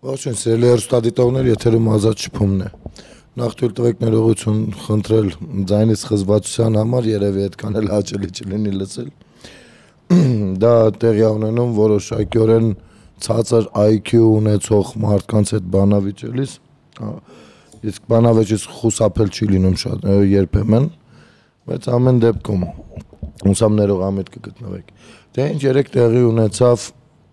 Ողջույն, սիրելի հեռուստադիտողներ, եթերում Ազատ շփումն է։ Նախ թույլ տվեք ներողություն խնդրել ձայնից խզվածության համար, երևի այդքան էլ հաճելի չլինի լսել։ Դա տեղի ունենում որոշակիորեն ցածր IQ ունեցող մարդկանց հետ բանավիճելիս, իսկ բանավեճից խուսափել չի լինում շատ երբեմն, բայց ամեն դեպքում ուսամ ներողամիտ կգտնվեք։ Դե ինչ երեք տեղի ունեցավ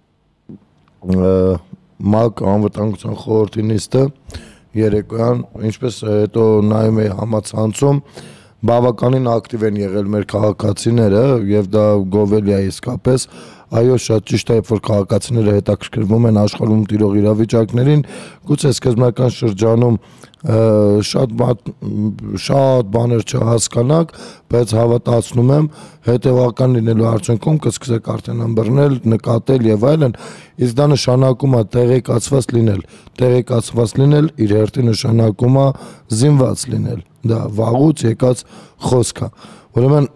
ՄԱԿ անվտանգության խորհրդի նիստը երեկոյան, ինչպես հետո նայում էի համացանցում, բավականին ակտիվ են եղել մեր քաղաքացիները եւ դա գովելի է իսկապես, այո, շատ ճիշտ է, երբ որ քաղաքացիները հետաքրքրվում են աշխարհում տիրող իրավիճակներին, գուցե սկզբնական շրջանում շատ բաներ չհասկանաք, բայց հավատացնում եմ, հետևական լինելու արդյունքում կսկսեք արդեն ըմբռնել, նկատել եւ այլն, իսկ դա նշանակում է տեղեկացված լինել, իր հերթի նշանակում է զինված լինել, դա վաղուց եկած խոսք է, ուրեմն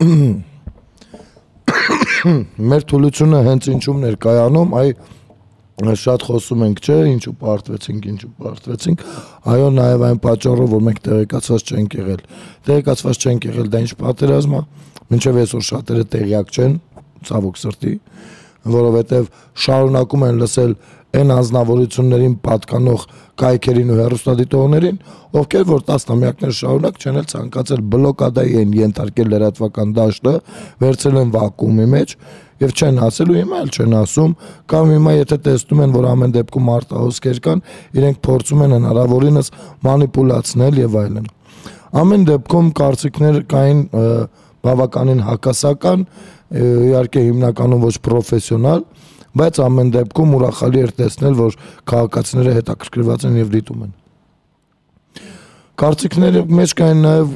մեր թուլությունը հենց ինչում ներկայանում, շատ խոսում ենք, չէ, ինչու պարտվեցինք, այո, նաև այն պատճառով, որ մենք տեղեկացված չենք եղել, դա ինչ պատերազմ է, մինչև այսօր շատերը տեղյակ չեն, ցավոք սրտի, որովհետև շարունակում են լսել այն անձնավորություններին պատկանող կայքերին ու հեռուստադիտողներին, ովքեր որ տասնամյակներ շարունակ չեն էլ ցանկացել բլոկադայի են ենթարկել լրատվական դաշտը, վերցրել են վակուումի մեջ եւ չեն ասել ու հիմա էլ չեն ասում, կամ հիմա եթե տեսնում են, որ ամեն դեպքում արտահոսքեր կան, իրենք փորձում են հնարավորինս մանիպուլացնել եւ այլն։ Ամեն դեպքում կարծիքներ կային բավականին հակասական, իհարկե հիմնականում ոչ պրոֆեսիոնալ, բայց ամեն դեպքում ուրախալի էր տեսնել, որ քաղաքացիները հետաքրքրված են եւ դիտում են։ Կարծիքների մեջ կային նաեւ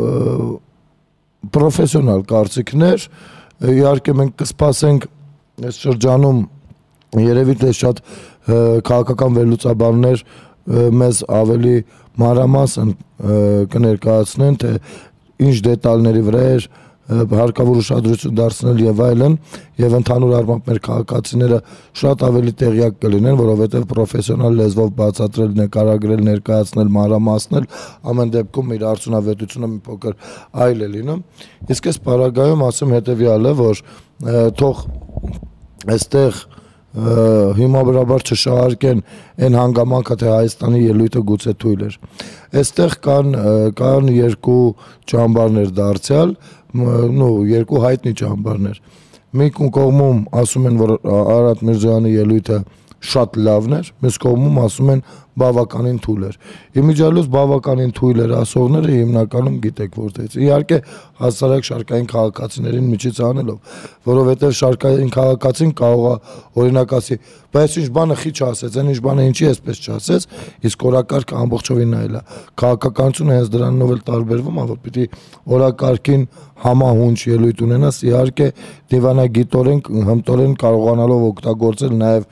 պրոֆեսիոնալ կարծիքներ, իհարկե մենք կսպասենք այս շրջանում երևի թե շատ քաղաքական վերլուծաբաններ մեզ ավելի մանրամասն կներկայացնեն, թե ինչ դետալների վրա էր հարկավոր ուշադրություն դարձնել եւ այլն, եւ ընդհանուր առմամբ մեր քաղաքացիները շատ ավելի տեղյակ կլինեն, որովհետեւ պրոֆեսիոնալ լեզվով բացատրել, նկարագրել, ներկայացնել, մանրամասնել, ամեն դեպքում իր արդյունավետությունը մի փոքր այլ է լինում։ Իսկ այս պարագայում ասեմ հետեւյալը, որ թող այստեղ հիմնավորաբար չշահարկեն այն հանգամանքը, թե Հայաստանի ելույթը գուցե թույլ էր։ Այստեղ կան երկու ճամբարներ դարձյալ, երկու հայտնի ճամբարներ։ Մի կողմում ասում են, որ Արարատ Միրզոյանի ելույթը շատ լավն էր, մյուս կողմում ասում են բավականին թույլ էր։ Իմիջիալոց բավականին թույլ էր ասողները հիմնականում գիտեք որտեղից։ Իհարկե հասարակ շարքային քաղաքացիներին միջից անելով, որովհետև շարքային քաղաքացին կարող է օրինակ ասի, բայց ինչ բանը խի չասեց, այն ինչ բանը ինչի էսպես չասեց, իսկ օրակարգը ամբողջովին այլ է։ Քաղաքականությունը հենց դրանով էլ տարբերվում է, որ պիտի օրակարգին համահունչ ելույթ ունենաս, իհարկե դիվանագիտորեն, հմտորեն կարողանալով օգտագործել նաև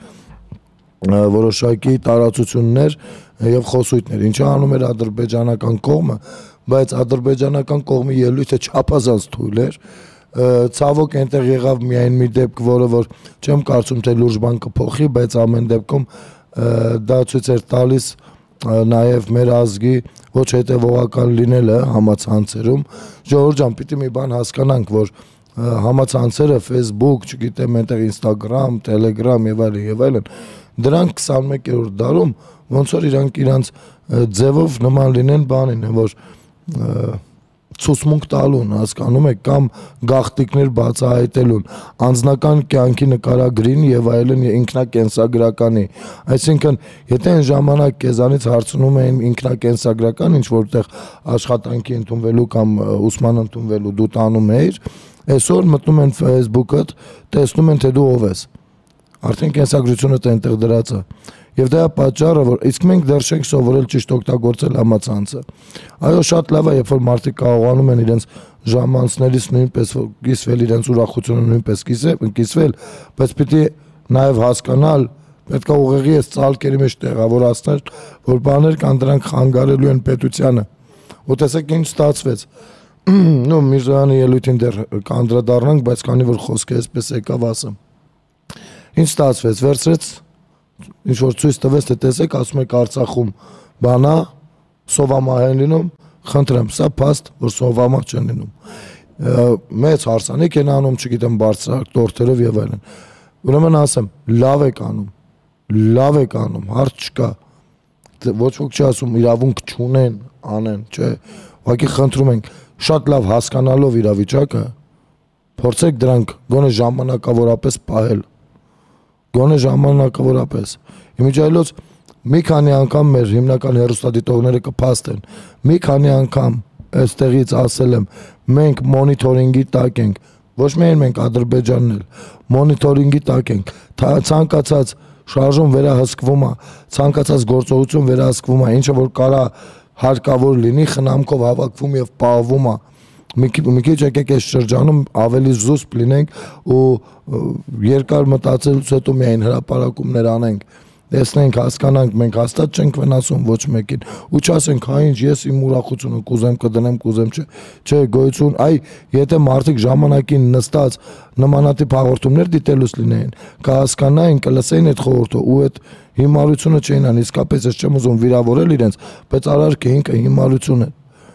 որոշակի տարածություններ եւ խոսույթներ, ինչը անում էր ադրբեջանական կողմը, բայց ադրբեջանական կողմի ելույթը չափազանց թույլ էր, ցավոք այնտեղ եղավ միայն մի դեպք, որը որ չեմ կարծում թե լուրջ բան կփոխի, բայց ամեն դեպքում դա ցույց էր տալիս նաև մեր ազգի ոչ հետևողական լինելը համացանցերում։ Ժողովուրդ ջան, պիտի մի բան հասկանանք, որ համացանցերը Facebook, չգիտեմ, այնտեղ Instagram, Telegram եւ այլն, դրանք 21-րդ դարում ոնց որ իրանք ձևով նման լինեն բանին, որ ցուցմունք տալուն, հասկանում եք, կամ գաղտնիքներ բացահայտելուն, անձնական կյանքի նկարագրին եւ այլն ինքնակենսագրականի, այսինքն եթե այն ժամանակ քեզանից հարցնում էին ինքնակենսագրական ինչ որտեղ աշխատանքի ընդունվելու կամ ուսման ընդունվելու դու տանում էիր, այսօր մտնում են Facebook-ըդ, տեսնում են թե դու ով ես, արդեն կենսագրությունը այնտեղ դրած է։ Եվ դա է պատճառը, որ իսկ մենք դեռ չենք սովորել ճիշտ օգտագործել համացանցը։ Այո, շատ լավ է, երբ որ մարդիկ կարողանում են իրենց ժամանցներից նույնպես կիսվել, իրենց ուրախությունը նույնպես կիսվել, բայց պիտի նաև հասկանալ, պետք է ուղեղի այս ծալկերի մեջ տեղավորացնել, որ բաներ կան դրանք խանգարելու են պետությանը։ Ու տեսեք ինչ ստացվեց։ Միրզոյանի ելույթին դեռ կանդրադառնանք, բայց քանի որ խոսքը այսպես եկավ ասեմ։ Ինչ ստացվեց, վերցրեց ինչ որ ցույց տվեց, թե տեսեք, ասում եք Արցախում բանա սովամա են լինում, խնդրեմ, սա փաստ, որ սովամա չեն լինում։ Մեծ հարսանիք են անում, չգիտեմ, բարձրակ տորթերով եւ այլն։ Ուրեմն ասեմ, լավ եք անում, հարց չկա։ Ոչ ոք չի ասում իրավունք չունեն, անեն, չէ։ Ուղղակի խնդրում ենք, շատ լավ հասկանալով իրավիճակը, փորձեք դրանք գոնե ժամանակավորապես պահել։ Գոնե ժամանակավորապես։ Իմիջիայլոց մի քանի անգամ մեր հիմնական հեռուստադիտողները կփաստեն։ Մի քանի անգամ այստեղից ասել եմ, մենք մոնիթորինգի տակ ենք, ոչ միայն մենք Ադրբեջանն էլ, մոնիթորինգի տակ ենք, ցանկացած շարժում վերահսկվում է, ցանկացած գործողություն վերահսկվում է, ինչը որ կարա հարկավոր լինի, խնամքով հավաքվում եւ պահվում է։ Մի քիչ եկեք այս շրջանում ավելի զուսպ լինենք ու երկար մտածելուց հետո միայն հրապարակումներ անենք, տեսնենք, հասկանանք, մենք հաստատ չենք վնասում ոչ մեկին ու չասենք, հա ինչ, ես իմ ուրախությունը կուզեմ կդնեմ, կուզեմ չէ, գոյություն, եթե մարդիկ ժամանակին նստած նմանատիպ հաղորդումներ դիտելուց լինեին, կհասկանային, կլսեին այդ խորհուրդը ու այդ հիմարությունը չէին ան, իսկապես ես չեմ ուզում վիրավորել իրենց, բայց արարք ինքը հիմարություն է։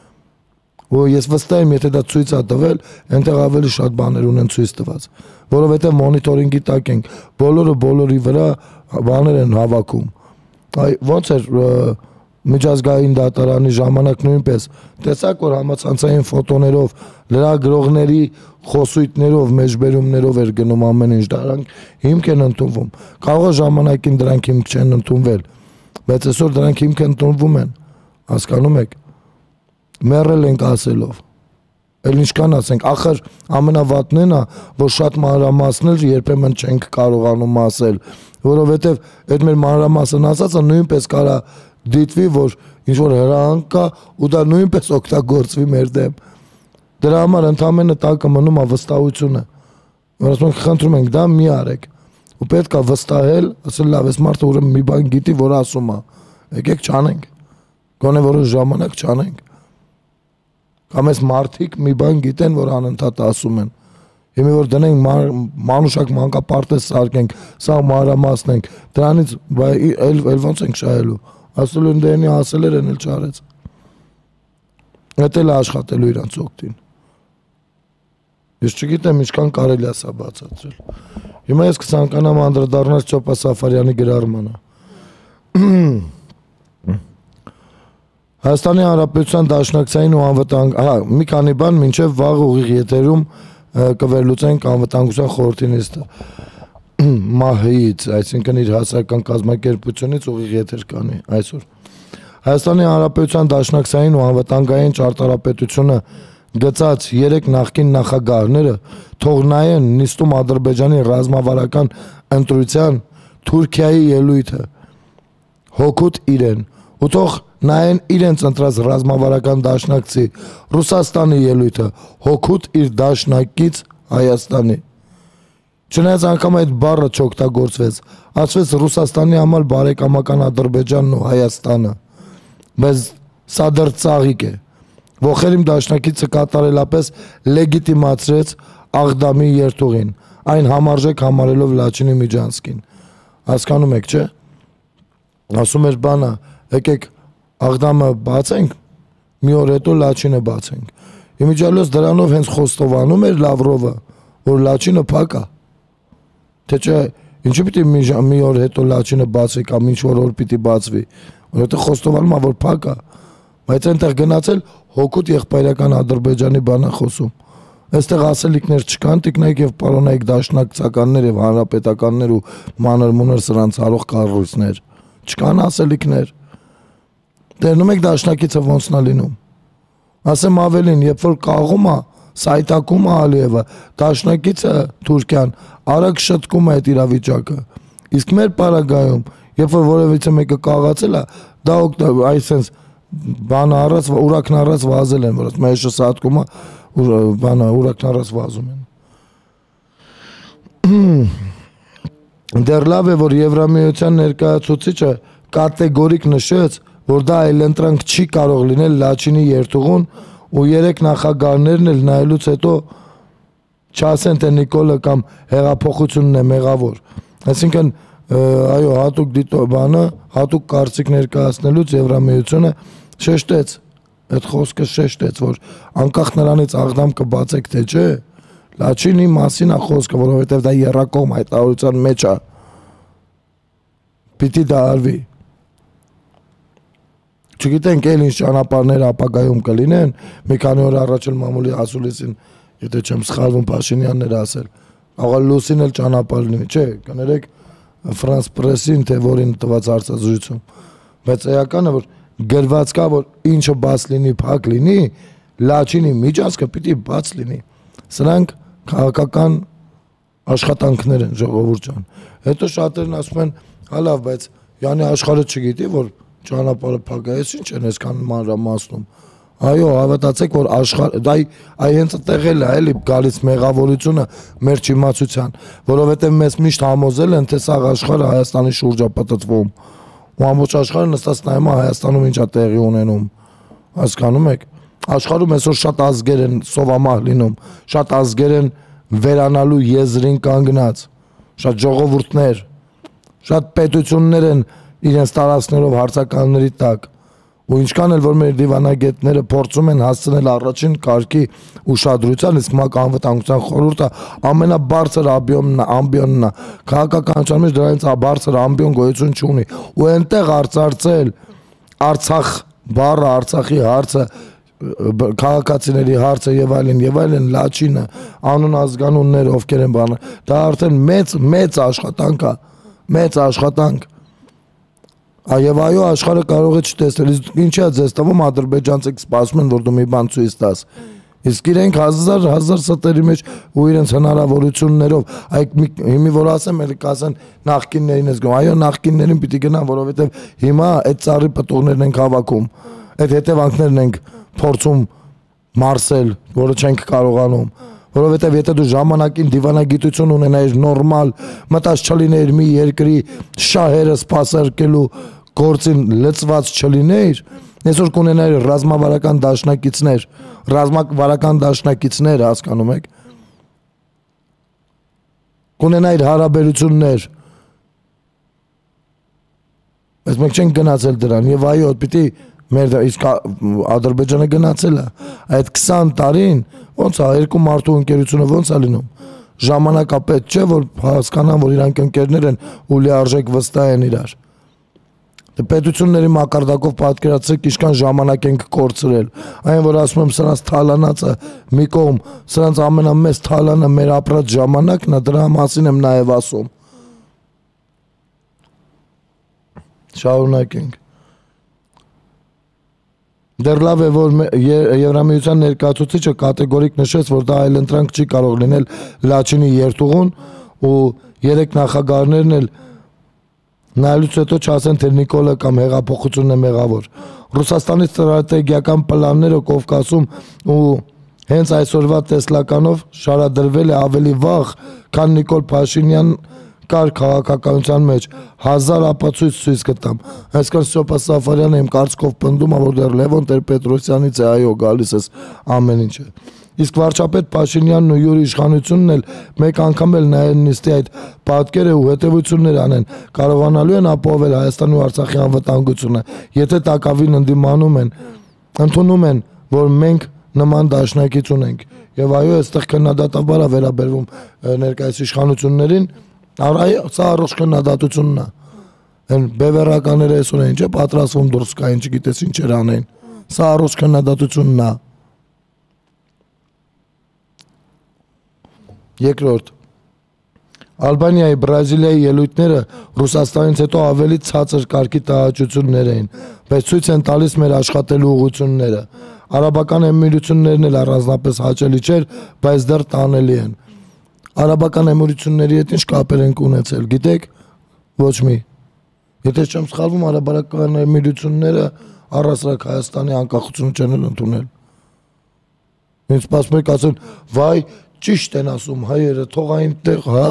Ու ես վստահ եմ, եթե դա ցույց է տվել, այնտեղ ավելի շատ բաներ ունեն ցույց տված, որովհետև մոնիթորինգի տակ ենք, բոլորը բոլորի վրա բաներ են հավաքում։ Ոնց էր միջազգային դատարանի ժամանակ նույնպես, տեսակ որ համացանցային ֆոտոներով, լրագրողների խոսույթներով, մեջբերումներով էր գնում ամեն ինչ, դրանք հիմք են ընդունվում։ Կարող է ժամանակին դրանք հիմք չեն ընդունվել, բայց այսօր դրանք հիմք ընդունվում են, հասկանում եք։ Մեռել ենք ասելով, էլ ինչքան ասենք, ախր ամենավատն են, որ շատ մանրամասներ երբեմն չենք կարողանում ասել, որովհետև այդ մեր մանրամասն ասածը նույնպես կարա դիտվի, որ ինչ-որ հրահանգ կա ու դա նույնպես օգտագործվի մեր դեմ։ Դրա համար ընդամենը տակը մնում է վստահությունը, որ ասում ենք խնդրում ենք դա մի արեք ու պետք է վստահել, ասել լավ, այս մարդը ուրեմն մի բան գիտի, որ ասում է, եկեք չանենք, գոնե որոշ ժամանակ չանենք։ Կամ այս մարդիկ մի բան գիտեն, որ անընդհատ ասում են։ Հիմա որ դնենք մանուշակ մանկապարտեզ սարքենք, սա մանրամասնենք, դրանից էլ ոնց ենք շահելու։ Ասելու են դենի ասել էր, են էլ չարեց։ Դա էլ աշխատելու իրանց օգտին։ Ես չգիտեմ ինչքան կարելի է սա բացատրել։ Հիմա ես կցանկանամ անդրադառնալ Չոպա Սաֆարյանի գրառմանը։ Հայաստանի Հանրապետության Դաշնակցային ու անվտանգ, մի քանի բան մինչև վաղ ուղիղ եթերում կվերլուծենք անվտանգության խորհրդի նիստը ՄԱՀ-ից, այսինքն իր հասարակական կազմակերպությունից ուղիղ եթեր կանի այսօր։ Հայաստանի Հանրապետության Դաշնակցային ու անվտանգային ճարտարապետությունը գծած 3 նախկին նախագահները թող նայեն նիստում Ադրբեջանի ռազմավարական ընտրության Թուրքիայի ելույթը, հոգուտ իրեն, ու թող նայեն իրենց ընտրած ռազմավարական դաշնակցի Ռուսաստանի ելույթը, հոգուտ իր դաշնակից Հայաստանի։ Չնայած անգամ այդ բառը չօգտագործվեց, ասվեց Ռուսաստանի համար բարեկամական Ադրբեջանն ու Հայաստանը, բայց սա դեռ ծաղիկ է։ Ոխերիմ դաշնակիցը կատարելապես լեգիտիմացրեց Աղդամի երթուղին, այն համարժեք համարելով Լաչինի Միջանցկին։ Հասկանում եք, չէ՞։ Ասում էր բանը, եկեք Աղդամը բացենք, մի օր հետո Լաչինը բացենք։ Իմիջիայլոց դրանով հենց խոստովանում էր Լավրովը, որ Լաչինը փակ է։ Թե չէ, ինչու պիտի մի օր հետո Լաչինը բացվի կամ ինչ որ պիտի բացվի, որովհետև խոստովանում է, որ փակ է։ Բայց այնտեղ գնացել հոգուտ եղբայրական Ադրբեջանի բան է խոսում։ Այստեղ ասելիքներ չկան, տիկնայք եւ պարոնայք դաշնակցականներ եւ հանրապետականներ ու մանր-մունր սրանց արող կառույցներ։ Չկան ասելիքներ։ Դերնում եք դաշնակիցը ոնց նա լինում։ Ասեմ ավելին, երբ որ կաղում է, սայտակում է Ալիևը, դաշնակիցը Թուրքիան արագ շտկում է այդ իրավիճակը։ Իսկ մեր պարագայում, երբ որ որևիցե մեկը կաղացել է, դա այսպես բան առած, ուրակն առած վազել են, որ մեջը սատկումը բանը ուրակն առած վազում են։ Դեռ լավ է, որ Եվրամիության ներկայացուցիչը կատեգորիկ նշեց, որ դա այլընտրանք չի կարող լինել Լաչինի երթուղուն ու 3 նախագահներն էլ նայելուց հետո չասեն թե Նիկոլը կամ հեղափոխությունն է մեղավոր։ Այսինքն այո, հատուկ դիտոբանը, հատուկ կարծիք ներկայացնելուց Եվրամիությունը շեշտեց, այդ խոսքը շեշտեց, որ անկախ նրանից աղդամ կբացեք թե չէ, Լաչինի մասին է խոսքը, որովհետև դա եռակողմ հայտարարության մեջ է, պիտի դա արվի։ Չգիտենք էլ ինչ ճանապարհներ ապագայում կլինեն, մի քանի օր առաջ էլ մամուլի ասուլիսին, եթե չեմ սխալվում, Փաշինյանն էր ասել, աղա լուսին էլ ճանապարհ լինի, չէ, կներեք Ֆրանս պրեսին, թե որին տված հարցազրույցում, բայց էականը, որ գրված կա, որ ինչը բաց լինի, փակ լինի, Լաչինի միջանցքը պիտի բաց լինի, սրանք քաղաքական աշխատանքներ են, ժողովուրդ ջան, հետո շատերն ասում են, հալավ, բայց յանի աշխարհը չգիտի, որ ճանապարհը փակ է, ես ինչ են այսքան մանրամասնում, այո, հավատացեք, որ աշխարհ, դա հենց տեղել է, էլի գալիս մեղավորությունը մեր չիմացության, որովհետև մեզ միշտ համոզել են, թե սա աշխարհը Հայաստանի շուրջ է պատտվում, ու ամբողջ աշխարհը նստած նայում է Հայաստանում ինչ է տեղի ունենում, հասկանում եք, աշխարհում այսօր շատ ազգեր են սովամահ լինում, շատ ազգեր են վերանալու եզրին կանգնած, շատ ժողովուրդներ, շատ պետություններ են իրենց տարածքներով հարցականների տակ, ու ինչքան էլ որ մեր դիվանագետները փորձում են հասցնել առաջին կարգի ուշադրության, իսկ ՄԱԿ անվտանգության խորհուրդը ամենաբարձր ամբիոնն է, քաղաքականության մեջ դրանից բարձր ամբիոն գոյություն չունի, ու այնտեղ արծարծել Արցախ բառը, Արցախի հարցը, քաղաքացիների հարցը եւ այլն, Լաչինը, անուն ազգանունները ովքեր են բանը, դա արդեն մեծ աշխատանք է, մեծ աշխատանք։ Եվ այո, աշխարհը կարող է չտեսնել, ինչի է ձեզ տվում ադրբեջանցիք սպասում են, որ դու մի բան ցույց տաս, իսկ իրենք հազար ստերի մեջ ու իրենց հնարավորություններով, այդ հիմի որ ասեմ, էլ կասեն նախկիններին ես գնում, այո, նախկիններին պիտի գնան, որովհետև հիմա այդ ծառի պտուղներն ենք հավաքում, այդ հետևանքներն ենք փորձում մարսել, որը չենք կարողանում, որովհետև եթե դու ժամանակին դիվանագիտություն ունենայիր նորմալ, մտած չլիներ մի երկրի շահերը սպասարկելու գործին լծված չլիներ, այսօր կունենայիր ռազմավարական դաշնակիցներ, հասկանում եք, կունենայիր հարաբերություններ, բայց մենք չենք գնացել դրան, եւ այո, պիտի մեր իսկ Ադրբեջանը գնացել է, այդ 20 տարին ոնց է, երկու մարդու ընկերությունը ոնց է լինում, ժամանակապետ չէ, որ հասկանան, որ իրանք ընկերներ են ու լիարժեք վստահ են իրար, պետությունների մակարդակով պատկերացրեք ինչքան ժամանակ ենք կորցրել, այն որ ասում եմ սրանց թալանածը մի կողմ, սրանց ամենամեծ թալանը մեր ապրած ժամանակն է, դրա մասին եմ նաև ասում, շարունակենք, դեռ լավ է, որ Եվրամիության ներկայացուցիչը կատեգորիկ նշեց, որ դա այլընտրանք չի կարող լինել Լաչինի երթուղուն ու 3 նախագահներն էլ նայելուց հետո չասեն, թե Նիկոլը կամ հեղափոխությունն է մեղավոր։ Ռուսաստանի ստրատեգիական պլանները Կովկասում ու հենց այսօրվա տեսլականով շարադրվել է ավելի վաղ, քան Նիկոլ Փաշինյան կար քաղաքականության մեջ 1000 ապացույց ցույց կտամ։ Այսքան Սոպա Սաֆարյանը իմ կարծիքով պնդում է, որ դեռ Լևոն Տեր-Պետրոսյանից է, այո, գալիս է ամեն ինչը։ Իսկ վարչապետ Փաշինյանն ու յուր իշխանությունն էլ մեկ անգամ էլ նայեն նիստի այդ պատկերը ու հետևություններ անեն, կարողանալու են ապահովել Հայաստանի ու Արցախի անվտանգությունը, եթե տակավին ընդդիմանում են, ընդունում են, որ մենք նման դաշնակից ունենք։ Եվ այո, այստեղ քննադատաբար է վերաբերվում ներկայիս իշխանություններին, սա առողջ քննադատությունն է։ Այն բևեռականները այսօր ինչ է պատրաստվում դուրս գային, չգիտես ինչեր անեն։ Սա առողջ քննադատությունն է։ Երկրորդ, Ալբանիայի, Բրազիլիայի ելույթները Ռուսաստանից հետո ավելի ցածր կարգի տհաճություններ էին, բայց ցույց են տալիս մեր աշխատելու ուղղությունները։ Արաբական Էմիրություններն էլ առանձնապես հաճելի չէր, բայց դեռ տանելի են։ Արաբական Էմիրությունների հետ ինչ կապեր ենք ունեցել, գիտեք, ոչ մի։ Եթե չեմ սխալվում, Արաբական Էմիրությունները առասարակ Հայաստանի անկախությունը չեն ընդունել։ Ինձ սպասում եք ասեն, վայ, ճիշտ են ասում հայերը, թող այնտեղ, հա։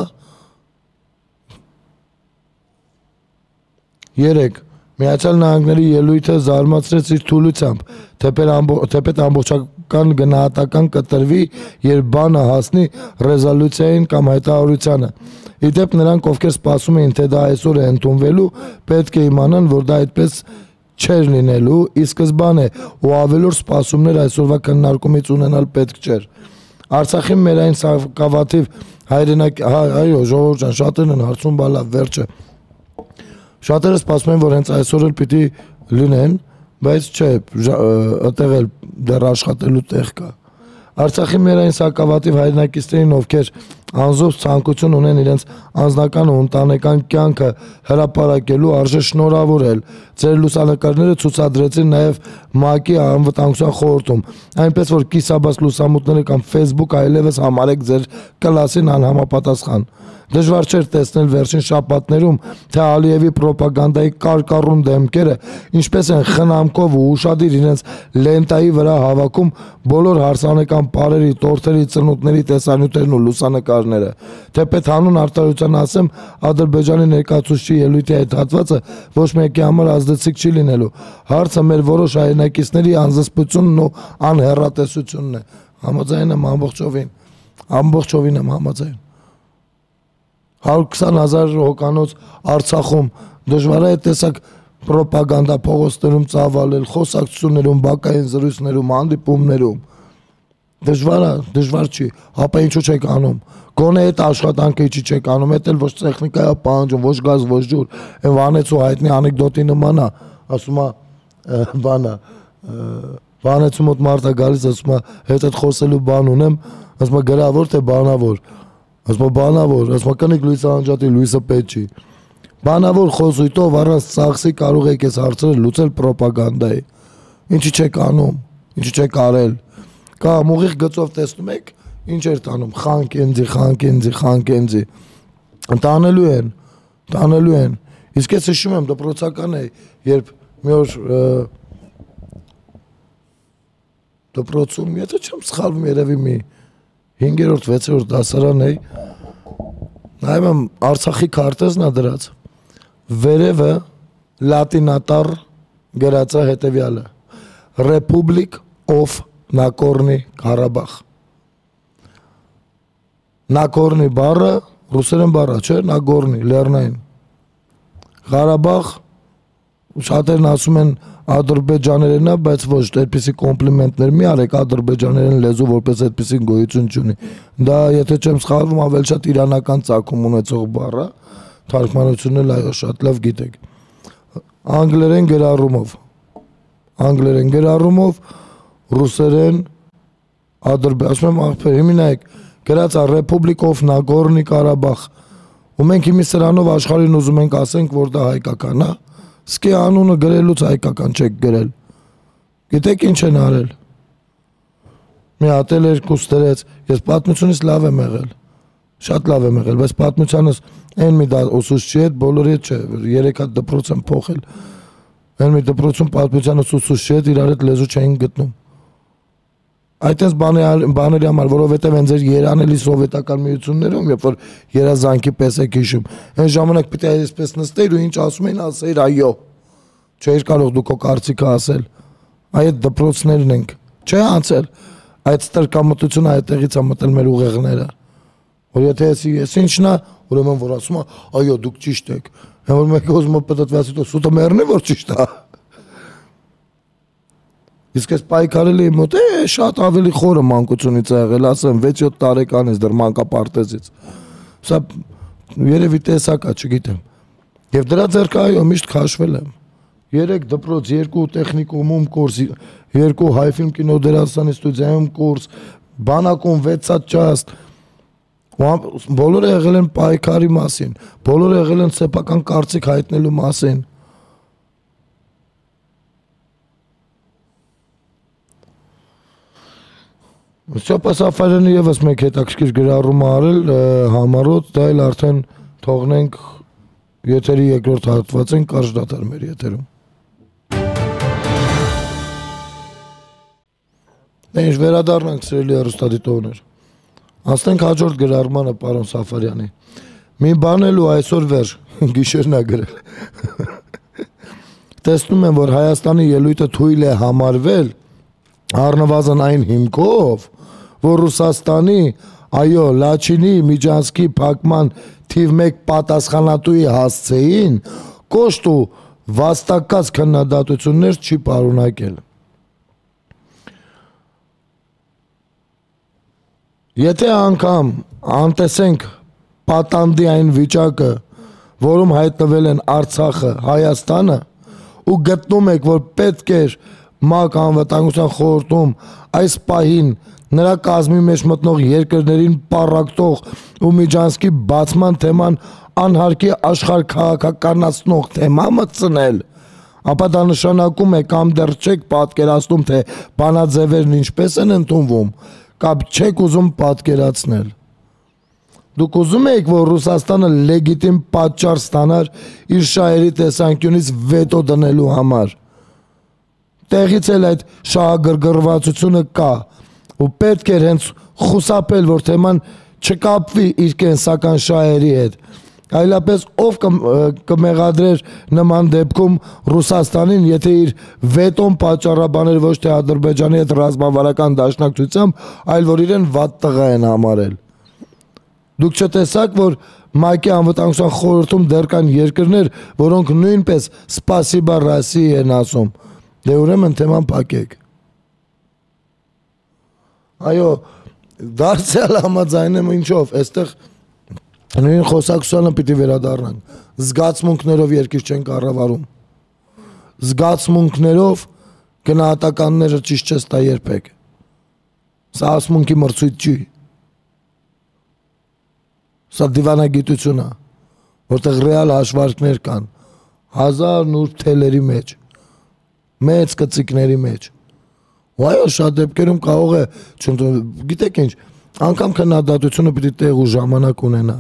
3. Միացյալ Նահանգների ելույթը զարմացրեց իր թուլությամբ, թեպետ ամբողջական գնահատական կտրվի, երբ բանը հասնի ռեզոլյուցիային կամ հայտարարությանը։ Ի դեպ նրանք, ովքեր սպասում էին, թե դա այսօր է ընդունվելու, պետք է իմանան, որ դա այդպես չէր լինելու, ի սկզբանե ու ավելորդ սպասումներ այսօրվա քննարկումից ունենալ պետք չէր։ Արցախի մեր այն սակավաթիվ հայրենակ, այո, ժողովուրդ ջան, շատերն են հարցում, բա լավ, վերջը։ Շատերը սպասում են, որ հենց այսօր էլ պիտի լինեն, բայց չէ, այդտեղ էլ դեռ աշխատելու տեղ կա։ Արցախի մեր այն սակավաթիվ հայրենակիցներին, ովքեր անզոհ ցանկություն ունեն իրենց անձնական ու ընտանեկան կյանքը հրապարակելու, արժե շնորհավորել։ Ձեր լուսանկարները ցուցադրեցին նաև ՄԱԿ-ի անվտանգության խորհրդում, այնպես որ կիսաբաց լուսամուտները կամ Facebook այլևս համարեք ձեր կլասին անհամապատասխան։ Դժվար չէր տեսնել վերջին շաբաթներում, թե Ալիևի պրոպագանդայի կարկառուն դեմքերը ինչպես են խնամքով ու ուշադիր իրենց լենտայի վրա հավաքում բոլոր հարսանեկան պարերի, տորթերի, ծնունդների տեսանյութերն ու լուսանկարները։ Թեպետ հանուն արդարության ասեմ, Ադրբեջանի ներկայացուցիչի ելույթի այդ հատվածը ոչ մեկի համար ազդեցիկ չի լինելու։ Հարցը մեր որոշ հայրենակիցների անզսպությունն ու անհեռատեսությունն է։ Համաձայն եմ ամբողջովին եմ համաձայն։ 120,000 հոգանոց Արցախում դժվար է տեսակ պրոպագանդա փողոցներում ծավալել, խոսակցություններում, բակային զրույցներում, հանդիպումներում։ Դժվար չի, հապա ինչու չեք անում։ Գոնե այդ աշխատանքը ինչի չեք անում, այդ էլ ոչ տեխնիկա է պահանջում, ոչ գազ, ոչ ջուր։ Այն Վանեցու հայտնի անեկդոտի նման է, ասում է բանը, Վանեցու մոտ մարդը գալիս, ասում է հետ այդ խոսելու բան ունեմ, ասում է գրավոր թե բանավոր։ Ասում բանավոր, ասում կնիկ լույսը անջատի, լույսը պետք չի։ Բանավոր խոսույթով առանց ծախսի կարող եք այս հարցերը լուծել պրոպագանդայի։ Ինչի չեք անում, ինչի չեք արել։ Կամ ուղիղ գծով տեսնում եք, ինչ էր տանում, խանկ ենձի։ Տանելու են։ Իսկ ես հիշում եմ դպրոցական է, երբ մի օր դպրոցում, եթե չեմ սխալվում, երևի մի 5-րդ, 6-րդ դասարան էի, նայում եմ Արցախի քարտեզն է դրած, վերևը լատինատառ գրած է հետևյալը. Republic of Nagorny Karabakh։ Nagorny բառը ռուսերեն բառ է, չէ՞, Nagorny, լեռնային։ Ղարաբաղ, շատերն ասում են ադրբեջաներենա, բայց ոչ, այդպիսի կոմպլիմենտներ մի արեք, ադրբեջաներեն լեզու որպես այդպիսի գոյություն չունի։ Դա, եթե չեմ սխալվում, ավելի շատ իրանական ծագում ունեցող բառ է, թարգմանությունն էլ այո, շատ լավ գիտեք։ Անգլերեն գրառումով, ռուսերեն, ասում եմ աղբեր, հիմի նայեք, գրած է Republic of Nagorny Karabakh, ու մենք հիմի սրանով աշխարհին ուզում ենք ասենք, որ դա հայկական է։ Սկի անունը գրելուց հայկական չեք գրել։ Գիտեք ինչ են արել։ Մի հատ էլ երկուս դրեց, ես պատմությունից լավ եմ եղել, շատ լավ եմ եղել, բայց պատմությանս այն մի ուսուցչի հետ բոլորի հետ չէ, 3 հատ դպրոց եմ փոխել։ Այն մի դպրոցում պատմությանս ուսուցչի հետ իրար հետ լեզու չէին գտնում։ Այդպես բաների համար, որովհետև են ձեր երանելի սովետական միություններում, երբ որ երազանքի պես եք հիշում, այն ժամանակ պիտի այսպես նստեիր ու ինչ ասում էին, ասեիր այո։ Չէիր կարող դու քո կարծիքը ասել։ Այդ դպրոցներն ենք, չէ անցել։ Այդ ստրկամտությունը այդտեղից է մտել մեր ուղեղները։ Որ եթե ես ինչն է, ուրեմն որ ասում է, այո, դուք ճիշտ եք։ Որ մեկ ոզմը պատտվասի դու սուտը մեռնի որ ճիշտ է։ Իսկ այս պայքարելի մոտ է շատ ավելի խորը մանկությունից է եղել, ասեմ 6-7 տարեկանից դեռ մանկապարտեզից։ Սա երևի տեսակա, չգիտեմ։ Եվ դրա ձեռքը այո միշտ քաշվել եմ։ 3 դպրոց, 2 տեխնիկումում կուրս, 2 հայ ֆիլմ կինո դերասանի ստուդիայում կուրս, բանակում 6 հատ ճաստ։ Բոլորը եղել են պայքարի մասին, բոլորը եղել են սեփական կարծիք հայտնելու մասին։ Սյոպաս Աֆարյանը ևս մեկ հետաքրքիր գրառում արել համառոտ, դա էլ արդեն թողնենք եթերի երկրորդ հատվածին կարճ դադար մեր եթերում։ Ինչ վերադառնանք սիրելի հեռուստադիտողներ։ Անցնենք հաջորդ գրառմանը պարոն Սաֆարյանի։ Մի բան էլ ու այսօր վեր գիշերն է գրել։ Տեսնում եմ, որ Հայաստանի ելույթը թույլ է համարվել առնվազն այն հիմքով, որ Ռուսաստանի այո, Լաչինի միջանցքի փակման թիվ 1 պատասխանատուի հասցեին կոշտ ու վաստակած քննադատություններ չի պարունակել։ Եթե անգամ անտեսենք պատանդի այն վիճակը, որում հայտնվել են Արցախը, Հայաստանը, ու գտնում եք, որ պետք էր ՄԱԿ անվտանգության խորհրդում այս պահին նրա կազմի մեջ մտնող երկրներին պառակտող ու միջանցքի բացման թեման անհարկի աշխարհքաղաքականացնող թեմա մտցնել, ապա դա նշանակում է կամ դեռ չեք պատկերացնում, թե բանաձևերն ինչպես են ընդունվում, կամ չեք ուզում պատկերացնել։ Դուք ուզում եք, որ Ռուսաստանը լեգիտիմ պատճառ ստանար իր շահերի տեսանկյունից վետո դնելու համար։ Տեղից էլ այդ շահագրգռվածությունը կա, ու պետք էր հենց խուսափել, որ թեման չկապվի իր կենսական շահերի հետ։ Այլապես ով կմեղադրեր նման դեպքում Ռուսաստանին, եթե իր վետոն պատճառաբաներ ոչ թե Ադրբեջանի հետ ռազմավարական դաշնակցությամբ, այլ որ իրեն վատ տղա են համարել։ Դուք չտեսաք, որ ՄԱԿ-ի անվտանգության խորհրդում դեռ կան երկրներ, որոնք նույնպես «Սպասիբա Ռոսիի» են ասում։ Դե ուրեմն թեման փակեք։ Այո, դարձյալ համաձայն եմ ինչով, այստեղ նույն խոսակցությանը պիտի վերադառնանք։ Զգացմունքներով երկիր չեն կառավարում։ Զգացմունքներով գնահատականները ճիշտ չես տա երբեք։ Սա ասմունքի մրցույթ չի։ Սա դիվանագիտություն է, որտեղ ռեալ հաշվարկներ կան, 1000 նուրբ թելերի մեջ, մեծ կծիկների մեջ։ Ու այո, շատ դեպքերում կարող է, գիտեք ինչ, անգամ քննադատությունը պիտի տեղ ու ժամանակ ունենա։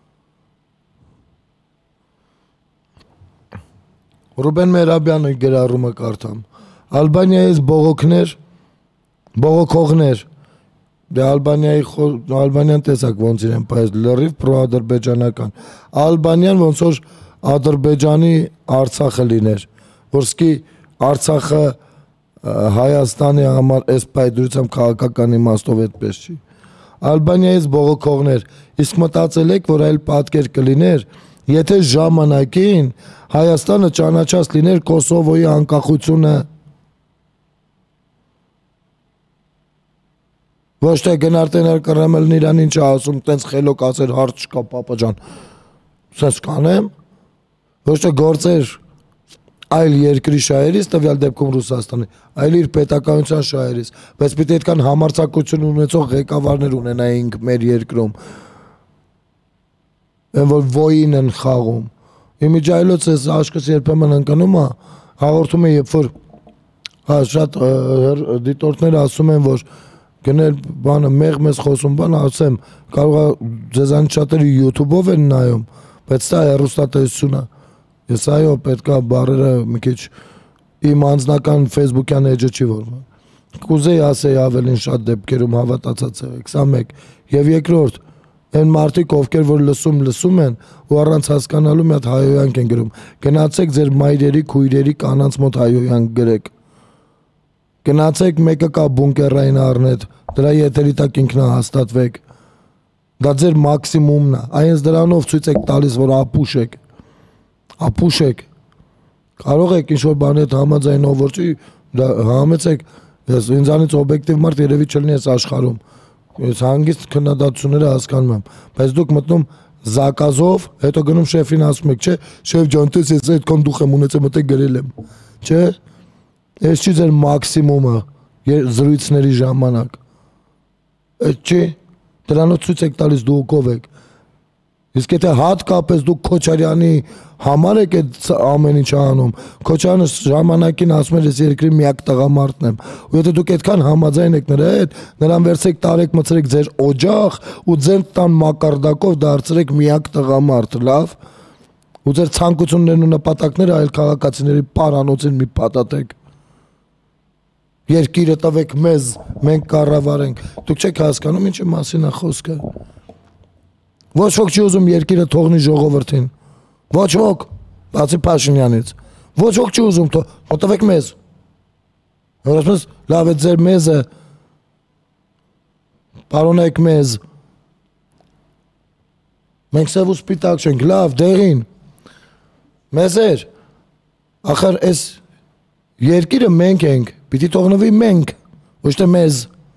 Ռուբեն Մերաբյանի գրառումը կարդամ։ Ալբանիայից բողոքողներ, դե Ալբանիան տեսակ ոնց իրեն պայծ լրիվ պրոադրբեջանական։ Ալբանիան ոնց որ Ադրբեջանի Արցախը լիներ, որ սկի Արցախը Հայաստանի համար այս պայդրությամբ քաղաքական իմաստով այդպես չի։ Ալբանիայից բողոքողներ, իսկ մտածել եք, որ այլ պատկեր կլիներ, եթե ժամանակին Հայաստանը ճանաչած լիներ Կոսովոյի անկախությունը։ Ոչ թե գնարտեներ կռեմելն իրան ինչ է ասում, տենց խելոք ասեր հարց չկա պապա ջան, սենց կանեմ, ոչ թե գործեր այլ երկրի շահերից, տվյալ դեպքում Ռուսաստանի, այլ իր պետականության շահերից, բայց պիտի այդքան համարձակություն ունեցող ղեկավարներ ունենայինք մեր երկրում, որ ոյին են խաղում։ Իմիջայլոց ես աշկս երբեմն ընկնում է, հաղորդում է, երբ որ շատ դիտորդները ասում են, որ գնել բանը մեղմ ես խոսում բան, ասեմ, կարող է ձեզանից շատերը YouTube-ով են նայում, բայց սա հեռուստատեսություն է։ Ես այո, պետքա բառերը մի քիչ իմ անձնական Facebook-յան էջը չի որմը։ Կուզեի ասեի ավելին շատ դեպքերում հավատացած եղեք, սա մեկ։ Եվ երկրորդ, այն մարդիկ, ովքեր որ լսում են ու առանց հասկանալու մի հատ հայոյանք են գրում։ Գնացեք ձեր մայրերի, քույրերի, կանանց մոտ հայոյանք գրեք։ Գնացեք մեկը կա բունկերային առնետ, դրա եթերի տակ ինքնահաստատվեք։ Դա ձեր մաքսիմումն է։ Այնց դրանով ցույց եք տալիս, որ ապուշ եք։ Կարող եք ինչ-որ բանի հետ համաձայնով որ չի, դա համեցեք, ինձանից օբյեկտիվ մարդ երևի չլինի այս աշխարհում։ Ես հանգիստ քննադատությունները հասկանում եմ, բայց դուք մտնում զակազով, հետո գնում շեֆին ասում եք, չէ, շեֆ ջան, տես ես այդքան դուխ եմ ունեցել, մտեք գրել եմ։ Չէ։ Այս չի ձեր մաքսիմումը զրույցների ժամանակ։ Այդ չի։ Դրանով ցույց եք տալիս դուք ով եք։ Իսկ եթե հատկապես դուք Քոչարյանի համար եք այդ ամեն ինչ անում, Քոչարյանը ժամանակին ասում էր, ես երկրի միակ տղամարդն եմ։ Ու եթե դուք այդքան համաձայն եք նրա հետ, նրան վերցեք տարեք մցրեք ձեր օջախ ու ձեր տան մակարդակով դարձրեք միակ տղամարդ, լավ։ Ու ձեր ցանկություններն ու նպատակները այլ քաղաքացիների պարանոցին մի պատատեք։ Երկիրը տվեք մեզ, մենք կառավարենք։ Դուք չեք հասկանում ինչի մասին է խոսքը։ Ոչ ոք չի ուզում երկիրը թողնի ժողովրդին։ Ոչ ոք, բացի Փաշինյանից։ Ոչ ոք չի ուզում տվեք մեզ։ Որովհետեւ լավ է ձեր մեզը, պարոնեք մեզ, Մենք սև ու սպիտակ չենք, լավ, դեղին։ Մեզ էր, ախր այս երկիրը մենք ենք, պիտի թողնվի մենք, ոչ թե մեզ։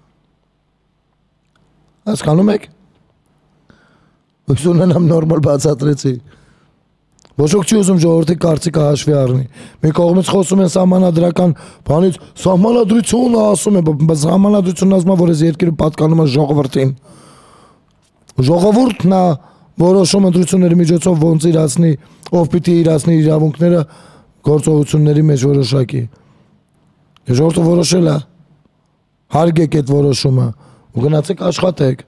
Հասկանում եք։ Ույս ունենամ նորմալ բացատրեցի։ Ոչ ոք չի ուզում ժողովրդի կարծիքը հաշվի առնի։ Մի կողմից խոսում են սահմանադրական բանից, սահմանադրությունը ասում է, սահմանադրությունն ասում է, որ այս երկիրը պատկանում է ժողովրդին։ Ժողովուրդն է որոշում ընտրությունների միջոցով ոնց իրացնի, ով պիտի իրացնի իրավունքները գործողությունների մեջ որոշակի։ Ժողովուրդը որոշել է, հարգեք այդ որոշումը ու գնացեք աշխատեք։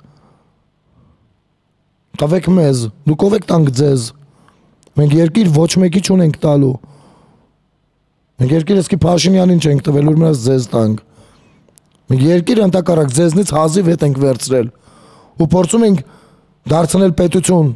Տվեք մեզ, դուք ով եք տանք ձեզ։ Մենք երկիր ոչ մեկի չունենք տալու։ Մենք երկիր իսկի Փաշինյանին չենք տվել, որ մնաց ձեզ տանք։ Մենք երկիր ընդհակառակ ձեզնից հազիվ հետ ենք վերցրել ու փորձում ենք դարձնել պետություն։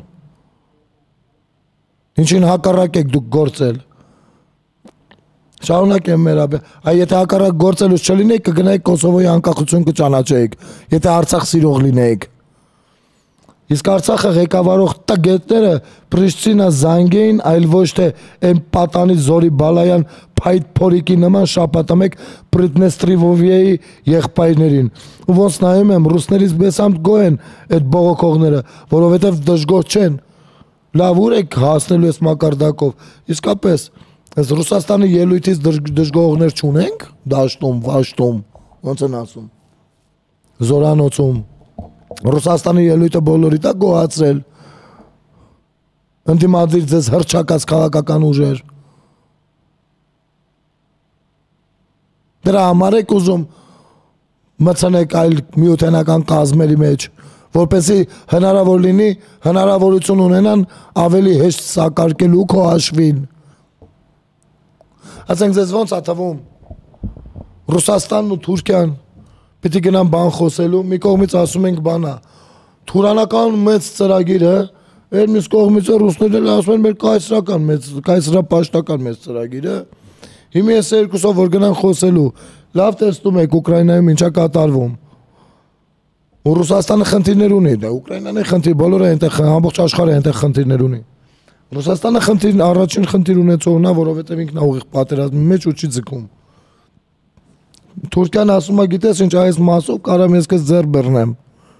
Ինչին հակառակ եք դուք գործել։ Շարունակեմ մեր ապը։ Եթե հակառակ գործելուց չլինեիք, կգնայիք Կոսովոյի անկախություն կճանաչեիք, եթե Արցախ սիրող լինեիք։ Իսկ Արցախը ղեկավարող տգետները Պրիշտինա զանգեին, այլ ոչ թե այն պատանի Զորի Բալայան փայտ փորիկի նման շապատամեք Պրիդնեստրիվովիեի եղբայրներին։ Ու ոնց նայում եմ, ռուսներից բեսամտ գոհ են այդ բողոքողները, որովհետև դժգոհ չեն։ Լավ ուր եք հասնելու այս մակարդակով։ Իսկապես, այս Ռուսաստանի ելույթից դժգոհներ չունենք, դաշտում, վաշտում, ոնց են ասում։ Զորանոցում Ռուսաստանի ելույթը բոլորի տա գոհացրել։ Ընդդիմադիր ձեզ հռչակած քաղաքական ուժեր։ Դրա համար եք ուզում մցնեք այլ միութենական կազմերի մեջ, որպեսզի հնարավոր լինի, հնարավորություն ունենան ավելի հեշտ սակարկելու քո հաշվին։ Ասենք ձեզ ոնց է թվում։ Ռուսաստանն ու Թուրքիան պիտի գնան բան խոսելու, մի կողմից ասում ենք բանա, թուրանական մեծ ծրագիրը, էր մյուս կողմից ռուսներն ասում են մեր կայսրապաշտական մեծ ծրագիրը, հիմի ես երկուսով որ գնան խոսելու, լավ տեսնում եք Ուկրաինայում ինչա կատարվում, ու Ռուսաստանը խնդիրներ ունի, դա Ուկրաինան է խնդիր, բոլորը այնտեղ, ամբողջ աշխարհը այնտեղ խնդիրներ ունի, Ռուսաստանը առաջին խնդիր ունեցողն է, որովհետև ինքն է ուղիղ պատերազմի մեջ ու չի ձգում։ Թուրքիան ասում է, գիտես ինչ այս մասով կարամ ես քեզ ձեռ բռնեմ։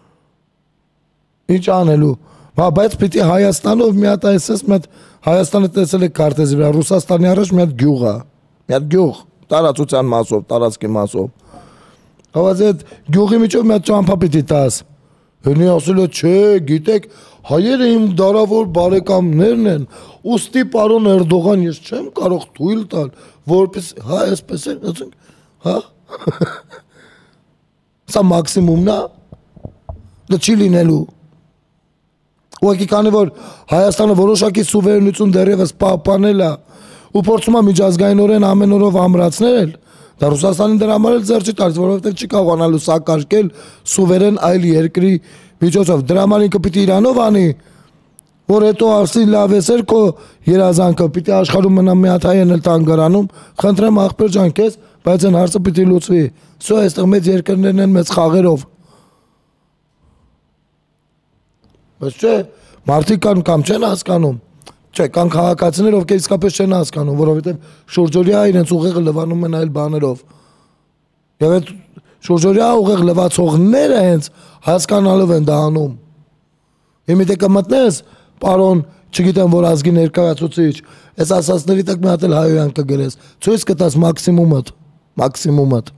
Ինչ անելու։ Բայց պիտի Հայաստանով մի հատ այսպես մի հատ Հայաստանը տեսել եք քարտեզի վրա, Ռուսաստանի առաջ մի հատ գյուղ է։ Մի հատ գյուղ, տարածության մասով, տարածքի մասով։ Բայց այդ գյուղի միջով մի հատ ճամփա պիտի տաս։ Հնի ասել է, չէ, գիտեք, հայերը իմ դարավոր բարեկամներն են, ուստի պարոն Էրդողան ես չեմ կարող թույլ տալ, որպես հա, այսպես է, ասենք, հա։ Սա մաքսիմումն է, դա չի լինելու։ Ուղղակի քանի որ Հայաստանը որոշակի սուվերենություն դեռևս պահպանել է ու փորձում է միջազգայինորեն ամեն օրով ամրացնել, դա Ռուսաստանին դրա համար էլ ձեռ չի տալիս, որովհետև չի կարողանալու սակարկել սուվերեն այլ երկրի միջոցով։ Դրա համար ինքը պիտի Իրանով անի, որ հետո ասի լավ էսեր քո երազանքը, պիտի աշխարհում մնա մի հատ հայ էլ տանգարանում, խնդրեմ ախպեր ջան քեզ, բայց այն հարցը պիտի լուծվի։ Սա այստեղ մեծ երկրներն են մեծ խաղերով։ Բայց չէ, մարդիկ կան կամ չեն հասկանում։ Չէ, կան քաղաքացիներ, ովքեր իսկապես չեն հասկանում, որովհետև շուրջօրյա իրենց ուղեղը լվանում են այլ բաներով։ Եվ այդ շուրջօրյա ուղեղ լվացողները հենց հասկանալով են դա անում։ Հիմա դե կմտնես, պարոն, չգիտեմ որ ազգի ներկայացուցիչ, այս ասածների տակ մի հատ էլ հայոյան կգրես, ցույց կտաս մաքսիմումդ, մաքսիմումդ։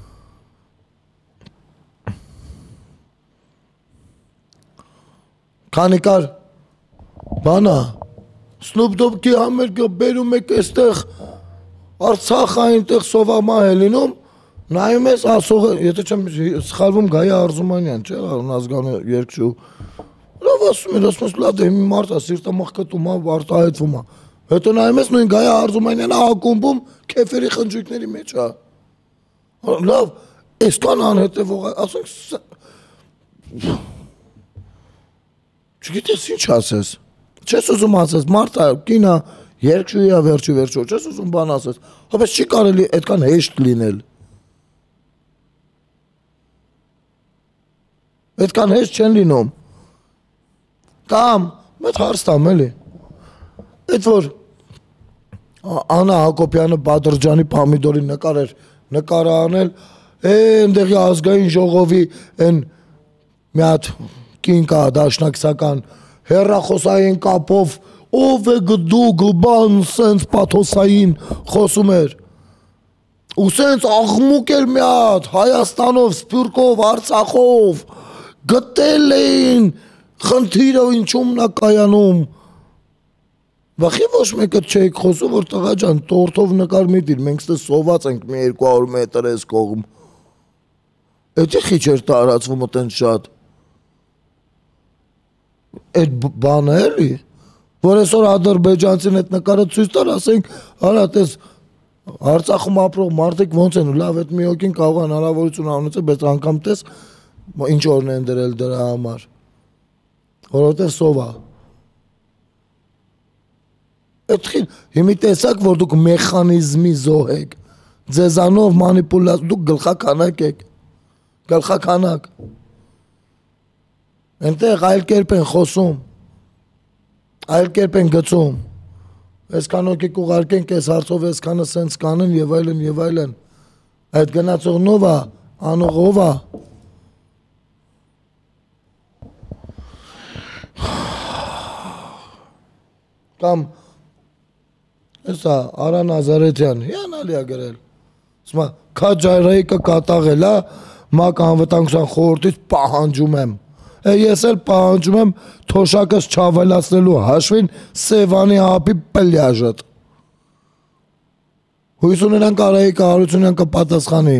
Քանի կար բանա Snoop Dogg-ի համերգը բերում եք այստեղ Արցախ այնտեղ սովամա է լինում, նայում ես ասողը, եթե չեմ սխալվում Գայա Արզումանյան, չէ՞, ազգանու երգչու։ Լավ ասում էր, լավ դե մի մարդ է, սիրտը մղկտում է, արտահայտվում է։ Հետո նայում ես նույն Գայա Արզումանյանը ակումբում քեֆերի խնջույքների մեջ է։ Լավ, այսքան անհետևող, ասենք չգիտես ինչ ասես։ Չես ուզում ասես, մարդը կինա երկշուի է վերջի վերջո, չես ուզում բան ասես, հապես չի կարելի այդքան հեշտ լինել։ Այդքան հեշտ չեն լինում։ Կամ Մեծ հարց տամ էլի։ Այդ որ Անա Հակոբյանը Բադրջանի պամիդորի նկարը անել, այնտեղի ազգային ժողովի այն մի հատ կին կա դաշնակցական հերրախոսային կապով ով է գդուգ բան սենց պաթոսային խոսում էր։ Ու սենց աղմուկ էր մի հատ Հայաստանով, Սփյուռքով, Արցախով գտել էին խնդիրը ինչու՞մն է կայանում։ Վախի ոչ մեկը չեք խոսում, որ տղա ջան, տորթով նկար մի դիր, մենք ստե սոված ենք մի 200 մետր էս կողմ։ Էդի խիչ էր տարածվում այդեն շատ։ Այդ բանը էլի, որ այսօր ադրբեջանցին այդ նկարը ցույց տար, ասենք, արա տես Արցախում ապրող մարդիկ ոնց են, լավ այդ մի հոգին կարող է հնարավորություն ունեցել, բայց անգամ տես ինչ օրն են դրել դրա համար։ Որովհետև սովա։ Այդքին հիմի տեսակ, որ դուք մեխանիզմի զոհ եք, ձեզանով մանիպուլացիա, դուք գլխականակ եք, գլխականակ։ Այնտեղ այլ կերպ են խոսում, այլ կերպ են գծում, այսքան օքիկ ուղարկենք այս հարցով այսքանը սենց կանեն և այլն, այդ գնացողնով է, անողով է։ Կամ Հեսա Արա Նազարեթյան, հիանալի է գրել, ասում է, քաջարայիկը կատաղել է, ՄԱԿ անվտանգության խորհրդից պահանջում եմ, ես էլ պահանջում եմ թոշակս չավելացնելու հաշվին Սևանի հապի պլյաժըտ, հույս ունենանք Արայիկը Հարությունյան կպատասխանի,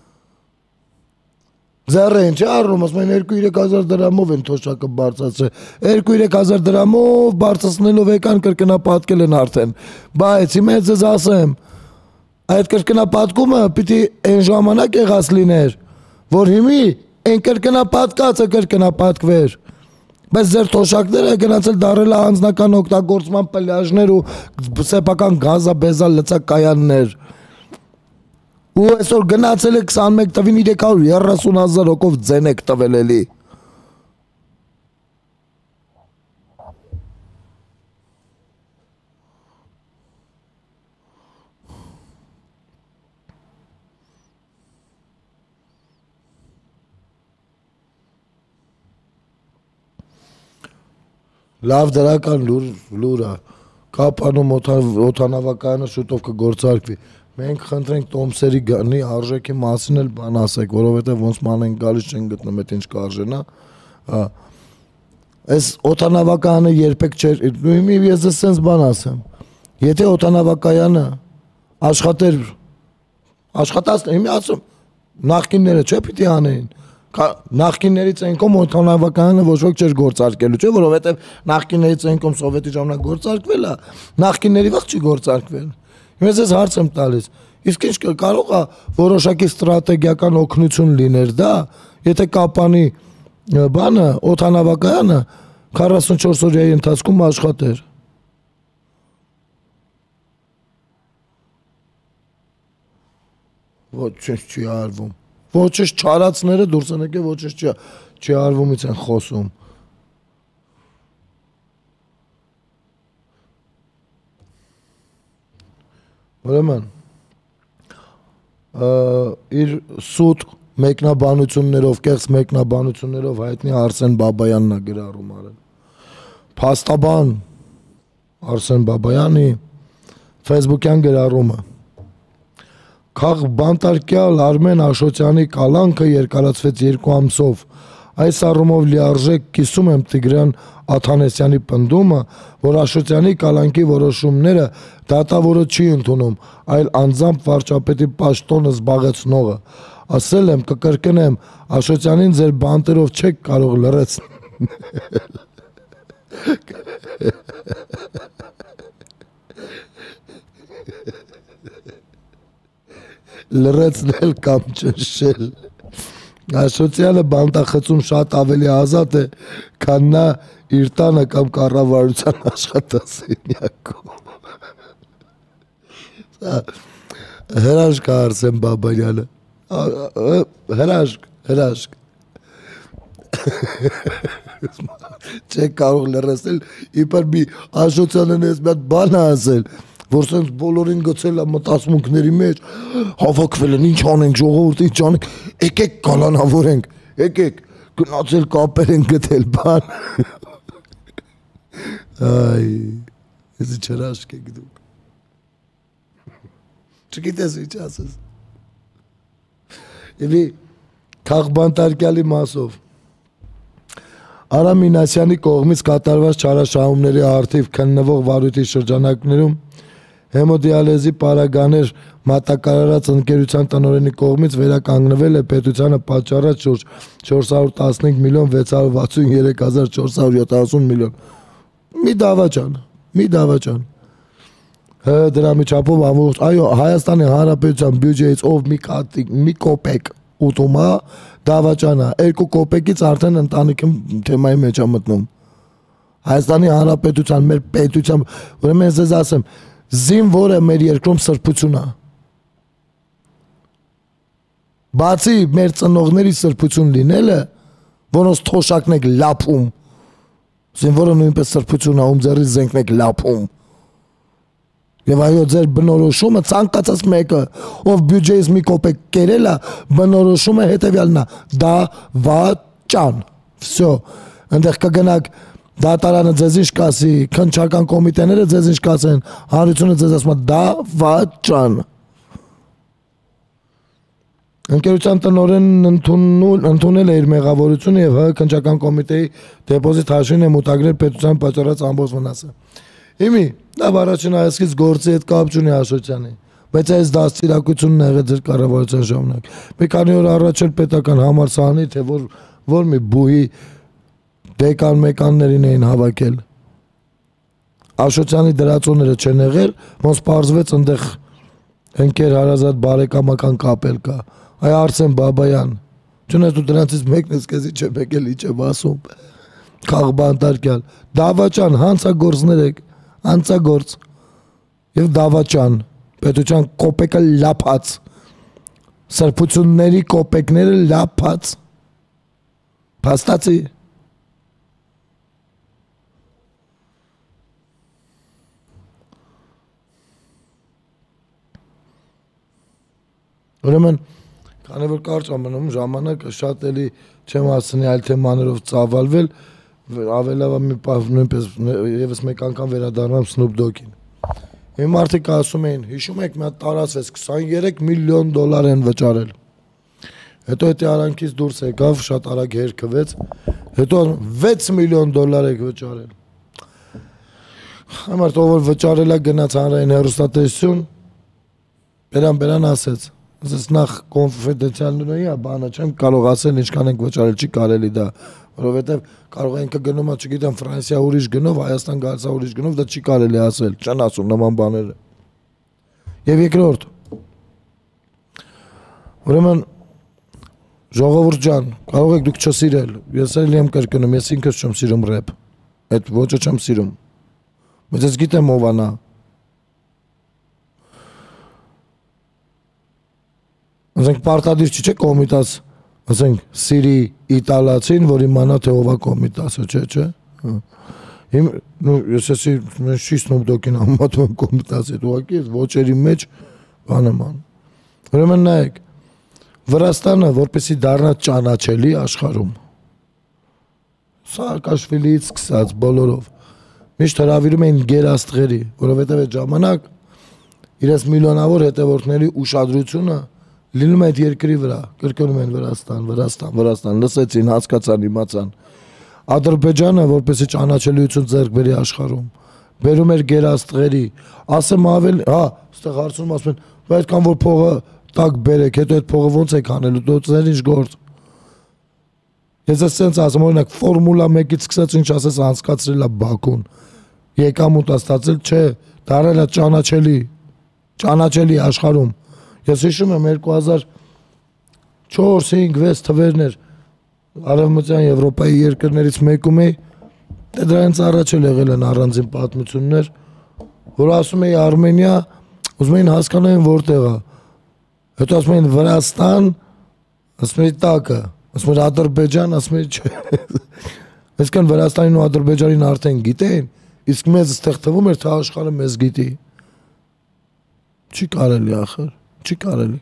ձեռը են չէ առնում, ասում են 2-3 հազար դրամով են թոշակը բարձրացրել, 2-3 հազար դրամով բարձրացնելով եկան կրկնապատկել են արդեն, բայց հիմա ես ձեզ ասեմ, այդ կրկնապատկումը պիտի այն ժամանակ եղած լիներ, որ հիմի այն կրկնապատկածը կրկնապատկվեր, բայց ձեր թոշակները գնացել դարել անձնական օգտագործման պլյաժներ ու սեփական գազաբեզալ լծակայաններ, ու այսօր գնացել է 21 տվին 330,000 հոգով ձեն եք տվել էլի։ Լավ դրական լուր է, կապանում օդանավակայանը շուտով կգործարկվի, մենք խնդրենք Տոմսերի գանի արժեքի մասին էլ բան ասեք, որովհետև ոնց ման են գալիս չեն գտնում այդ ինչ կարժենա, այս օդանավակայանը երբեք չէր, հիմի ես ձեզ սենց բան ասեմ, եթե օդանավակայանը աշխատեր, աշխատած, հիմի ասում, նախկինները չէ պիտի անեին, նախկիններից ենքում օդանավակայանը ոչ ոք չէր գործարկելու, չէ, որովհետև նախկիններից ենքում սովետի ժամանակ գործարկվել է, նախկինների վաղ չի գործարկվել, հիմա ես հարց եմ տալիս, իսկ ինչ կարող է որոշակի ստրատեգիական օգնություն լիներ դա, եթե կապանի բանը, օդանավակայանը 44 օրյայի ընթացքում աշխատեր։ Ոչինչ չի արվում, ոչինչ չարածները դուրս են եկել, ոչինչ չի արվումից են խոսում։ Ուրեմն, իր սուտ մեկնաբանություններով, կեղծ մեկնաբանություններով հայտնի Արսեն Բաբայանն է գրառում արել։ Փաստաբան Արսեն Բաբայանի Facebook-յան գրառումը։ Քաղ բանտարկյալ Արմեն Աշոտյանի կալանքը երկարացվեց 2 ամսով։ Այս առումով լիարժեք կիսում եմ Տիգրան Աթանեսյանի պնդումը, որ Աշոտյանի կալանքի որոշումները դատավորը չի ընդունում, այլ անձամբ վարչապետի պաշտոնը զբաղեցնողը։ Ասել եմ, կկրկնեմ, Աշոտյանին ձեր բանտերով չեք կարող լրացնել կամ ճնշել։ Աշոտյանը բանտախցում շատ ավելի ազատ է, քան նա իր տանը կամ կառավարության աշխատասենյակում։ Հրաշք Արսեն Բաբայանը, հրաշք։ Չեք կարող լրացնել, իբր մի Աշոտյանն էս մի հատ բան ասել, որ սենց բոլորին գցել է մտածմունքների մեջ, հավաքվել են, ինչ անենք ժողովուրդ, ինչ անենք, եկեք կալանավորենք, եկեք գնացել կապեր են գտել բան։ Այ, ես չրաշք եք դուք։ Չգիտես ինչ ասես։ Եվի քաղբանտարկյալի մասով Արամ Մինասյանի կողմից կատարված չարաշահումների արդիվ քննվող վարույթի շրջանակներում հեմոդիալեզի պարագաներ մատակարարած ընկերության տնօրենի կողմից վերականգնվել է պետությանը պատճառած շուրջ 415 միլիոն 663 հազար 470 միլիոն։ Մի դավաճան։ Դրա միջապով ամբողջ, այո, Հայաստանի Հանրապետության բյուջեից ով մի կոպեկ ուտում է, դավաճանա, 2 կոպեկից արդեն ընտանիքի թեմայի մեջ է մտնում։ Հայաստանի Հանրապետության, մեր պետության, ուրեմն ես ձեզ ասեմ, զինվորը մեր երկրում սրբություն է։ Բացի մեր ծնողների սրբություն լինելը, որոնց թոշակն եք լափում, զինվորը նույնպես սրբություն է, ում ձեռից զենքն եք լափում։ Եվ այո, ձեր բնորոշումը ցանկացած մեկը, ով բյուջեից մի կոպեկ կերել է, բնորոշումը հետևյալն է՝ դավաճան։ Всё։ Այնտեղ կգնաք դատարանը ձեզ ինչ կասի, քննչական կոմիտեները ձեզ ինչ կասեն, հանրությունը ձեզ ասում է դավաճան։ Ընկերության տնօրենն ընդունել է իր մեղավորությունը եւ ՀՀ քննչական կոմիտեի դեպոզիտ հաշվին է մուտագրել պետության պատճառած ամբողջ վնասը։ Իմի, դա առաջին հայացքից գործի հետ կապ չունի Աշոտյանի, բայց այս դաստիարակությունն եղել ձեր կառավարության ժամանակ։ Մի քանի օր առաջ էլ պետական համալսարանի, թե որ մի բուհի դեկան մեկաններին էին հավաքել։ Աշոտյանի դրածոները չեն եղել, ոնց պարզվեց այնտեղ ընկեր հարազատ բարեկամական կապել կա։ Այ Արսեն Բաբայան, չունես դու դրանցից մեկն ես քեզի չէ եկել իջե ասում։ Քաղբանտարկյալ, դավաճան, հանցագործներ եք, հանցագործ եւ դավաճան, պետության կոպեկը լափած, սրբությունների կոպեկները լափած, փաստացի։ Ուրեմն, քանի որ կարճ ամնում ժամանակը շատ էլի չեմ ասնի այլ թեմաներով ծավալվել, ավելավա մի պահ նույնպես եւս մեկ անգամ վերադառնամ Snoop Dogg-ին։ Իմ մարդիկ ասում էին, հիշում եք մի հատ տարածվեց 23 միլիոն դոլար են վճարել։ Հետո դա արանքից դուրս եկավ, շատ արագ հերքվեց, հետո 6 միլիոն դոլար եք վճարել։ Համարտ ով որ վճարել է գնաց հանրային հեռուստատեսություն, բերան ասեց։ Ես նախ կոնֆիդենցիալների բանը չեմ կարող ասել ինչքան ենք վճարել, չի կարելի դա, որովհետև կարող ենք գնում, չգիտեմ, Ֆրանսիա ուրիշ գնով, Հայաստան գալիս ուրիշ գնով, դա չի կարելի ասել, չեն ասում նման բաները։ Եվ երկրորդ, ուրեմն ժողովուրդ ջան, կարող եք դուք չսիրել, ես էլ եմ կրկնում, ես ինքս չեմ սիրում ռեփ, այդ ոճը չեմ սիրում, բայց ես գիտեմ ով է նա։ Ասենք պարտադիր չի, չէ, կոմիտաս, ասենք սիրի իտալացին, որ իմանա թե ով է կոմիտասը, չէ։ Ես չի Snoop Dogg-ին համատում եմ կոմիտասի, ուղղակի ես ոճերի մեջ բան եմ անում։ Ուրեմն նայեք, Վրաստանը որպեսզի դառնա ճանաչելի աշխարհում։ Սաակաշվիլիից սկսած բոլորով միշտ հրավիրում էին գերաստղերի, որովհետև այդ ժամանակ իրենց միլիոնավոր հետևորդների ուշադրությունը լինում է այդ երկրի վրա, կրկնում են Վրաստան, լսեցին, հասկացան, իմացան։ Ադրբեջանը, որպեսզի ճանաչելիություն ձեռք բերի աշխարհում, բերում էր գերաստղերի, ասեմ ավելի, այստեղ հարցնում ասում են, բայց այդքան որ փողը տակ բերեք, հետո այդ փողը ո՞նց եք անելու, դուք ինչ գործ։ Ես ասենց ասում, օրինակ Ֆորմուլա 1-ից սկսած ինչ ասես անցկացրել է Բաքուն։ Եկամուտ է ստացել, չէ, դարել է ճանաչելի աշխարհում։ Ես հիշում եմ 2004-5-6 թվերներ Արևմտյան Եվրոպայի երկրներից մեկում էի, դրանից առաջ էլ եղել են առանձին պատմություններ, որ ասում էի Արմենիա, ուզում էին հասկանային որտեղ է։ Հետո ասում էին Վրաստան, ասում էի տակը, ասում էի Ադրբեջան, ասում էի չէ։ Այսինքն Վրաստանին ու Ադրբեջանին արդեն գիտեին, իսկ մեզ ստեղ թվում էր թե աշխարհը մեզ գիտի։ Չի կարելի ախր, չի կարելի։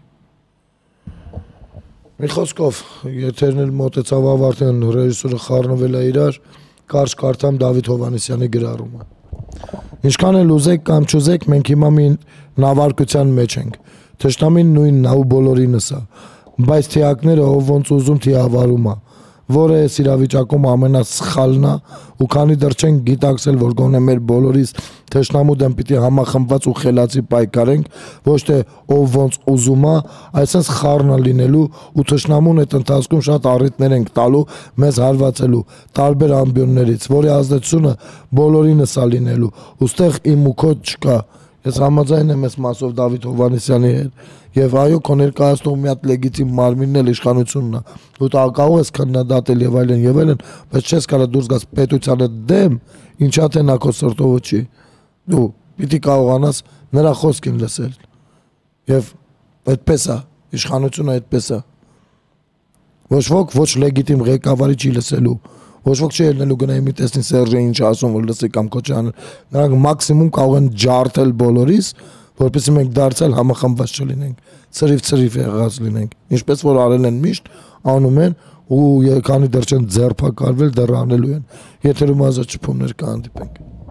Մի խոսքով, եթերն էլ մոտեցավ ավարտին, ռեժիսորը խառնվել է իրար, կարճ կարդամ Դավիթ Հովհաննիսյանի գրառումը։ Ինչքան էլ ուզեք կամ չուզեք, մենք հիմա մի նավարկության մեջ ենք։ Թշնամին նույնն է ու բոլորինս է, բայց թիակները ով ոնց ուզում թիավարում է, որը այս իրավիճակում ամենասխալն է, ու քանի դեռ չենք գիտակցել, որ գոնե մեր բոլորիս թշնամու դեմ պիտի համախմբված ու խելացի պայքարենք, ոչ թե ով ոնց ուզում է, այսպես խառնը լինելու ու թշնամուն այդ ընթացքում շատ առիթներ ենք տալու մեզ հարվածելու տարբեր ամբիոններից, որի ազդեցությունը բոլորինս է լինելու, ուստեղ իմ ու քո չկա։ Ես համաձայն եմ այս մասով Դավիթ Հովհաննիսյանի հետ, եւ այո, քո ներկայացնում մի հատ լեգիտիմ մարմինն էլ իշխանությունն է, ու կարող ես քննադատել եւ այլն, բայց չես կարող դուրս գաս պետությանը դեմ, ինչա թե նա քո սրտովը չի։ Դու պիտի կարողանաս նրա խոսքին լսել։ Եվ այդպես է, իշխանությունը այդպես է։ Ոչ ոք ոչ լեգիտիմ ղեկավարի չի լսելու։ Ոչ ոք չի ելնելու գնայի մի տեսնի Սերժը ինչ ասում, որ լսի կամ Քոչյանը։ Նրանք մաքսիմում կարող են ջարդել բոլորիս, որպեսզի մենք դարձյալ համախմբված չլինենք, ծրիվ եղած լինենք, ինչպես որ արել են միշտ, անում են ու քանի դեռ չեն ձերբակալվել, դեռ անելու են։ Եթերում ազատ շփումներ կհանդիպենք։